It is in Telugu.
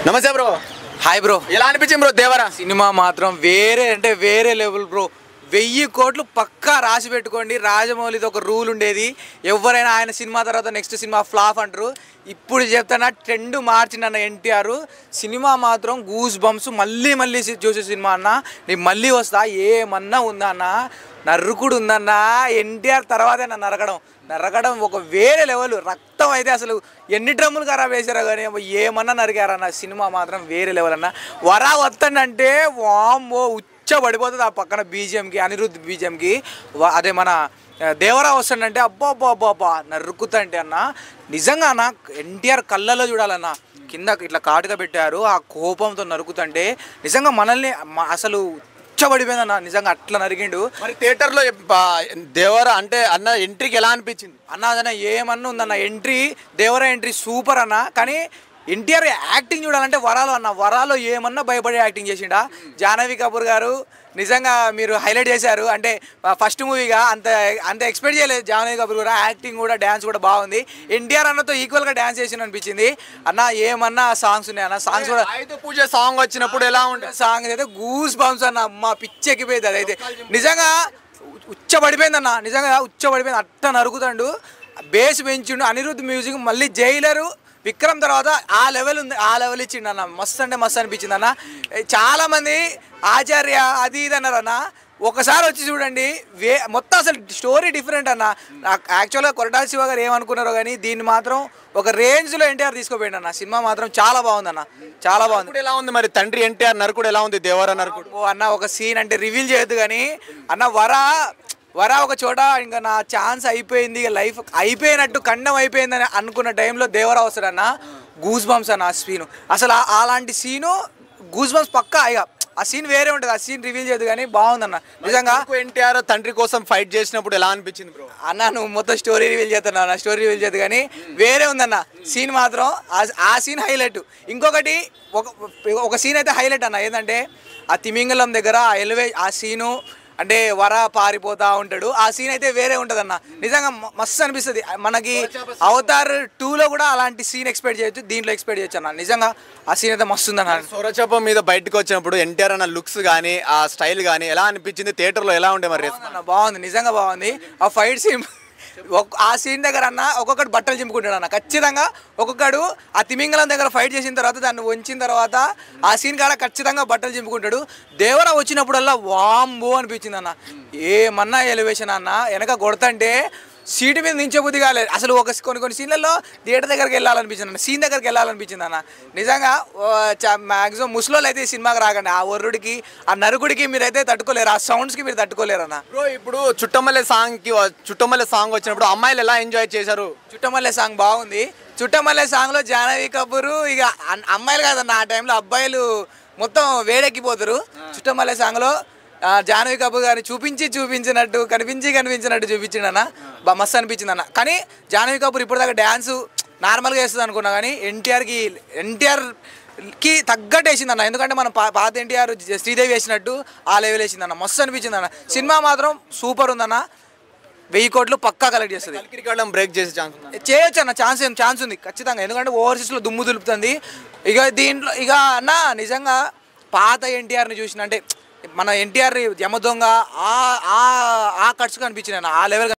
నమస్తే బ్రో. Hi bro. ఎలా అనిపించింది బ్రో దేవరా సినిమా మాత్రం వేరే అంటే వేరే లెవెల్ బ్రో. 1000 కోట్లు పక్కా రాసి పెట్టుకోండి. రాజమౌళిది ఒక రూల్ ఉండేది, ఎవరైనా ఆయన సినిమా తర్వాత నెక్స్ట్ సినిమా ఫ్లాప్ అంటారు. ఇప్పుడు చెప్తానా ట్రెండ్ మార్చిండన్న ఎన్టీఆర్. సినిమా మాత్రం గూస్ బంప్స్. మళ్ళీ చూసే సినిమా అన్న. నేను మళ్ళీ వస్తా. ఏమన్నా ఉందా అన్న, నరుకుడు ఉందన్న. ఎన్టీఆర్ తర్వాతే నన్ను నరకడం ఒక వేరే లెవెల్. రక్తం అయితే అసలు ఎన్ని డ్రమ్ములు ఖరాబ్ వేసారో కానీ ఏమన్నా నరికారన్న. సినిమా మాత్రం వేరే లెవెల్ అన్న. వరా వస్తుందంటే వామ్మో పడిపోతుంది. ఆ పక్కన బీజిఎంకి, అనిరుద్ధ్ బీజిఎంకి. అదే మన దేవరా వస్తుందంటే అబ్బా నరుకుతంటే అన్న. నిజంగా అన్న ఎన్టీఆర్ కళ్ళలో చూడాలన్న. కింద ఇట్లా కాటుగా పెట్టారు, ఆ కోపంతో నరుకుతుంటే నిజంగా మనల్ని అసలు పడిపోయిందన్న. నిజంగా అట్లా నరికిండు. మరి థియేటర్లో దేవరా అంటే అన్న ఎంట్రీకి ఎలా అనిపించింది అన్న? అదన్న ఏమన్నా ఉందన్న ఎంట్రీ, దేవరా ఎంట్రీ సూపర్ అన్న. కానీ ఎన్టీఆర్ యాక్టింగ్ చూడాలంటే వరాలో అన్న. వరాలో ఏమన్నా భయపడి యాక్టింగ్ చేసిండా. జాహ్నవి కపూర్ గారు నిజంగా మీరు హైలైట్ చేశారు. అంటే ఫస్ట్ మూవీగా అంత ఎక్స్పెక్ట్ చేయలేదు జాహ్నవి కపూర్ గారు. యాక్టింగ్ కూడా డ్యాన్స్ కూడా బాగుంది. ఎన్టీఆర్ అన్నతో ఈక్వల్గా డ్యాన్స్ చేసిన అనిపించింది అన్న. ఏమన్నా సాంగ్స్ ఉన్నాయి అన్న. సాంగ్స్ కూడా ఆయుధ పూజ సాంగ్ వచ్చినప్పుడు ఎలా ఉంటుంది? సాంగ్స్ అయితే గూస్ బంప్స్ అన్న. అమ్మ పిచ్చెక్కిపోయింది. అదైతే నిజంగా పడిపోయింది అన్న. నిజంగా పడిపోయింది. అట్ట నరుకుతాడు. బేస్ పెంచిండు. అనిరుద్ధ్ మ్యూజిక్ మళ్ళీ జైలరు విక్రమ్ తర్వాత ఆ లెవెల్ ఉంది. ఆ లెవెల్ ఇచ్చిండు అన్న. మస్తు అంటే మస్తు అనిపించింది అన్న. చాలామంది ఆచార్య అది ఇది అన్నారు అన్న. ఒకసారి వచ్చి చూడండి, మొత్తం అసలు స్టోరీ డిఫరెంట్ అన్న. యాక్చువల్గా కొరటాల శివ గారు ఏమనుకున్నారో కానీ దీన్ని మాత్రం ఒక రేంజ్లో ఎన్టీఆర్ తీసుకుపోయిండు అన్న. సినిమా మాత్రం చాలా బాగుందన్న. చాలా బాగుంది. ఎలా ఉంది మరి తండ్రి ఎన్టీఆర్ నరకుడు ఎలా ఉంది? దేవరా నరకుడు అన్న ఒక సీన్ అంటే రివీల్ చేయొద్దు కానీ అన్న, వరా ఒక చోట ఇంకా నా ఛాన్స్ అయిపోయింది, లైఫ్ అయిపోయినట్టు, ఖండం అయిపోయిందని అనుకున్న టైంలో దేవరా వస్తాడన్న. గూస్ బంప్స్ అన్న ఆ సీను. అసలు అలాంటి సీను గూస్ బంప్స్ పక్కా. ఇక ఆ సీన్ వేరే ఉంటుంది. ఆ సీన్ రివీల్ చేయదు కానీ బాగుందన్న. నిజంగా ఎన్టీఆర్ తండ్రి కోసం ఫైట్ చేసినప్పుడు ఎలా అనిపించింది బ్రో? అన్న నువ్వు మొత్తం స్టోరీ రివీల్ చేస్తున్నా అన్న. స్టోరీ రివీల్ చేయదు కానీ వేరే ఉందన్న సీన్ మాత్రం. ఆ సీన్ హైలైట్. ఇంకొకటి ఒక సీన్ అయితే హైలైట్ అన్న. ఏంటంటే ఆ తిమింగలం దగ్గర ఆ సీను అంటే వర పారిపోతా ఉంటాడు. ఆ సీన్ అయితే వేరే ఉంటుంది అన్న. నిజంగా మస్తు అనిపిస్తుంది. మనకి అవతార్ 2లో కూడా అలాంటి సీన్ ఎక్స్పెక్ట్ చేయొచ్చు, దీంట్లో ఎక్స్పెక్ట్ చేయొచ్చు అన్న. నిజంగా ఆ సీన్ అయితే మస్తు ఉందన్న. సొరచప్ప మీద బయటకు వచ్చినప్పుడు ఎన్టీఆర్ అన్న లుక్స్ కానీ ఆ స్టైల్ కానీ ఎలా అనిపించింది? థియేటర్లో ఎలా ఉండే మరి? బాగుంది, నిజంగా బాగుంది. ఆ ఫైట్ సీన్ ఆ సీన్ దగ్గర అన్న ఒక్కొక్కడు బట్టలు చింపుకుంటాడు అన్న. ఖచ్చితంగా ఒక్కొక్కడు ఆ తిమింగలం దగ్గర ఫైట్ చేసిన తర్వాత దాన్ని వంచిన తర్వాత ఆ సీన్ కాడ ఖచ్చితంగా బట్టలు చింపుకుంటాడు. దేవరా వచ్చినప్పుడల్లా వాంబో అనిపించింది అన్న. ఏమన్నా ఎలివేషన్ అన్న. వెనక కొడతంటే సీటు మీద నించబుద్ధి కాలేదు అసలు. కొన్ని సీన్లలో థియేటర్ దగ్గరికి వెళ్ళాలనిపించింది అన్న. సీన్ దగ్గరికి వెళ్ళాలనిపించింది అన్న. నిజంగా మ్యాక్సిమం ముసలోళ్ళు అయితే ఈ సినిమాకి రాకండి. ఆ ఒర్రుడికి, ఆ నరుకుడికి మీరైతే తట్టుకోలేరు. ఆ సౌండ్స్కి మీరు తట్టుకోలేరు అన్న. బ్రో ఇప్పుడు చుట్టమల్లె సాంగ్ వచ్చినప్పుడు అమ్మాయిలు ఎలా ఎంజాయ్ చేశారు? చుట్టమల్లె సాంగ్ బాగుంది. చుట్టమల్లె సాంగ్లో జాహ్నవి కపూర్ ఇక అమ్మాయిలు కాదన్న. ఆ టైంలో అబ్బాయిలు మొత్తం వేడెక్కిపోతారు. చుట్టమల్లె సాంగ్లో జాహ్నవి కపూర్ గారిని చూపించినట్టు కనిపించినట్టు చూపించిండు అన్న. మస్తు అనిపించింది అన్న. కానీ జాహ్నవి కపూర్ ఇప్పటిదాకా డ్యాన్సు నార్మల్గా వేస్తుంది అనుకున్నా కానీ ఎన్టీఆర్కి తగ్గట్టు వేసింది అన్న. ఎందుకంటే మనం పాత ఎన్టీఆర్ శ్రీదేవి వేసినట్టు ఆ లెవెల్ వేసింది అన్న. మస్తు అనిపించింది అన్న. సినిమా మాత్రం సూపర్ ఉందన్న. 1000 కోట్లు పక్కా కలెక్ట్ చేస్తుంది. బ్రేక్ చేసే ఛాన్స్ చేయొచ్చు అన్న. ఛాన్స్ ఉంది ఖచ్చితంగా. ఎందుకంటే ఓవర్సీస్లో దుమ్ము దులుపుతుంది. ఇక దీంట్లో ఇక అన్న నిజంగా పాత ఎన్టీఆర్ని చూసిన అంటే మన ఎన్టీఆర్ యమదొంగ ఆ కట్స్ కనిపించింది అన్న. ఆ లెవెల్